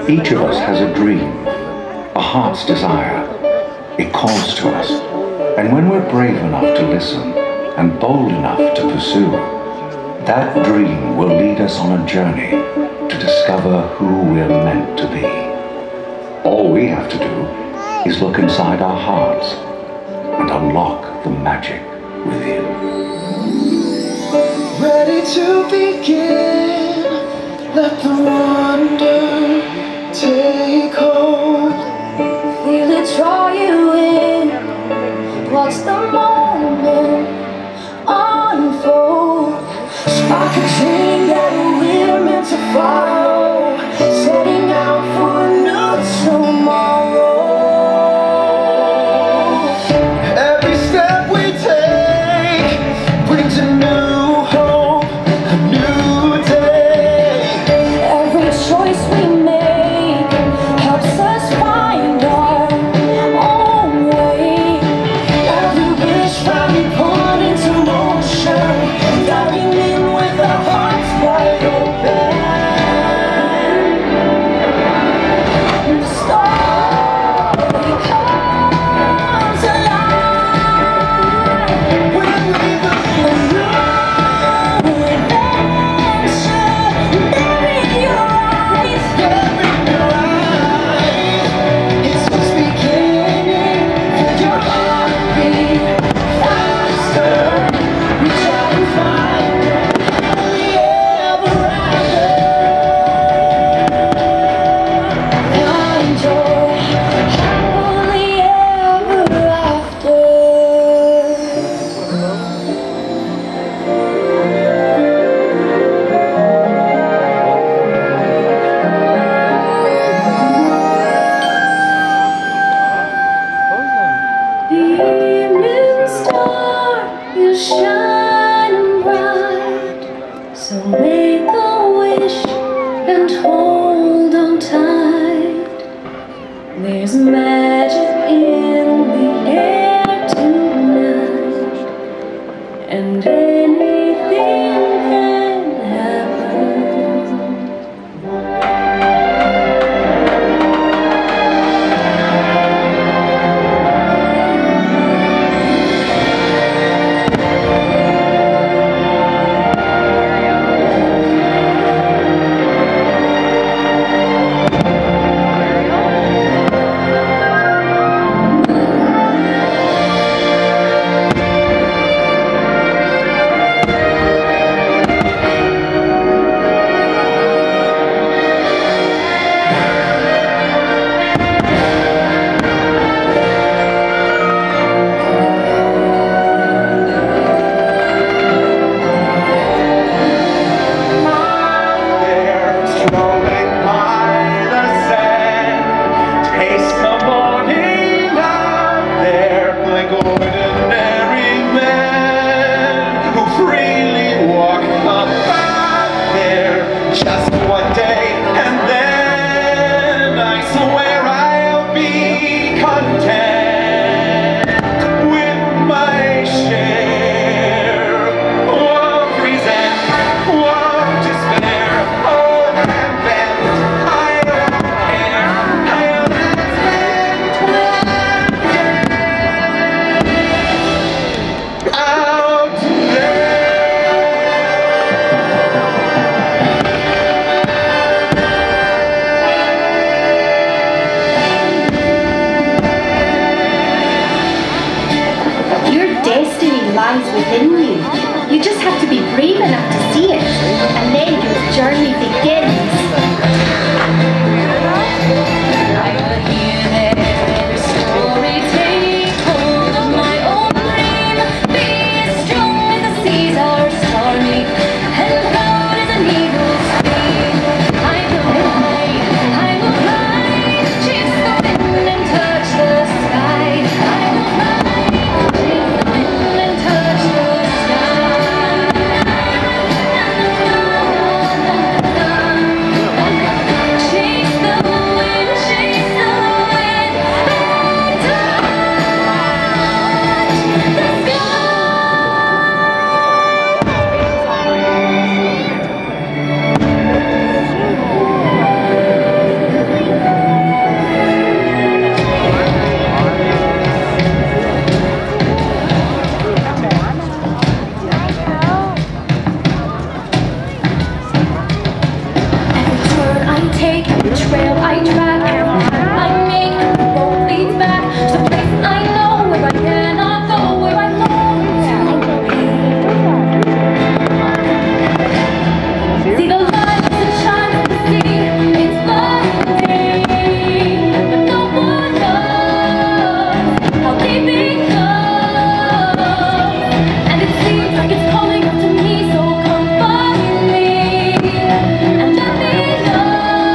Each of us has a dream, a heart's desire. It calls to us. And when we're brave enough to listen and bold enough to pursue, that dream will lead us on a journey to discover who we're meant to be. All we have to do is look inside our hearts and unlock the magic within. Ready to begin, let the wonder take hold. Feel it draw you in, watch the moment unfold. Spark a dream that we're meant to follow, setting out for a new tomorrow. Every step we take brings a new hope, a new day. Every choice we make helps us find our own way. Every wish finally put into motion, diving in with our hearts wide open. The story comes alive when we believe a new adventure. Bury your eyes, It's just beginning. Feel your heartbeat faster. Reach out and find happily ever after. find joy happily ever after. The evening star is shining bright, so make a wish and hold on tight. There's magic in the air tonight, and anything can happen. Strolling by the sand, taste the morning out there, like ordinary men who freely walk about there. Just one day, and then I swear I'll be content with my share of resent, of despair. Your destiny lies within you. You just have to be brave enough to see it, and then your journey begins. I will hear every story, take hold of my own dream. Be as strong as the seas are stormy, and proud as an eagle's wing. I will fly, chase the wind and touch the sky. I will fly, chase the wind and touch the sky. trail I track, every time I make, the road leads back to the place I know, where I cannot go, where I long to be. See the light that shines on the sea, it's blinding, but no one knows how deep it goes. And it seems like it's calling out to me, so come find me and let me know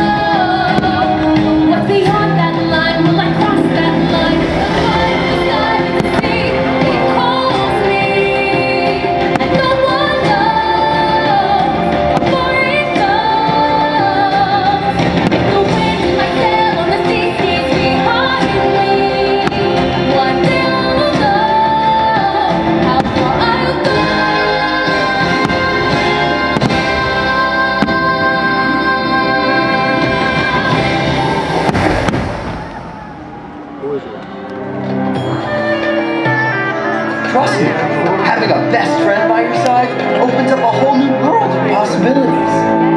what's beyond that line. Will I cross that line? Find the sky and the sea, it calls me, and no one knows how far it goes. If the wind in my sail on the sea stays behind me, one day I will know how far I'll go. Trust me, having a best friend by your side opens up a whole new world of possibilities.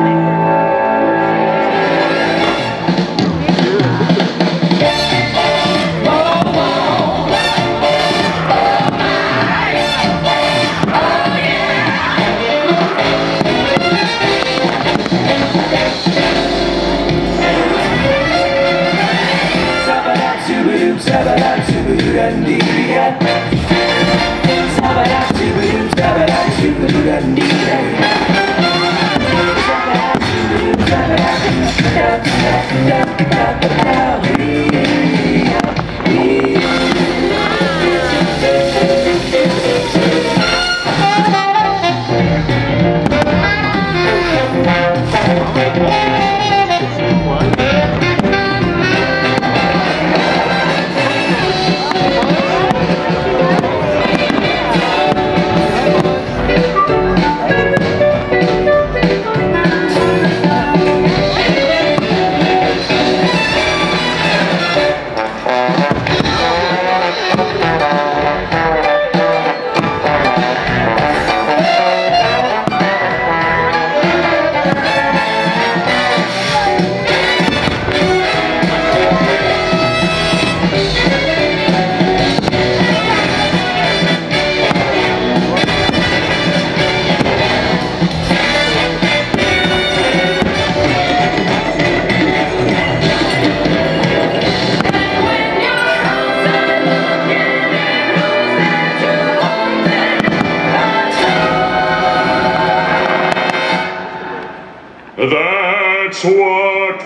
That's what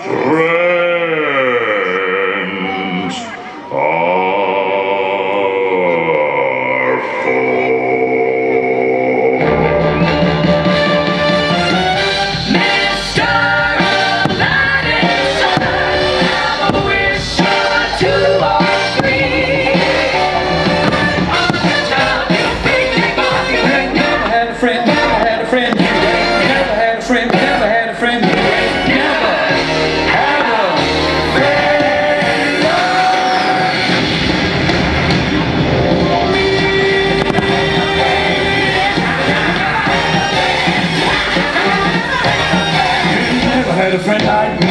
friends are for. Mr. Aladdin, have a wish or two or three. On the top, you'll be king of you. Never had a friend, never had a friend. Never had a friend, never had a friend. Never had a friend. Never had a friend.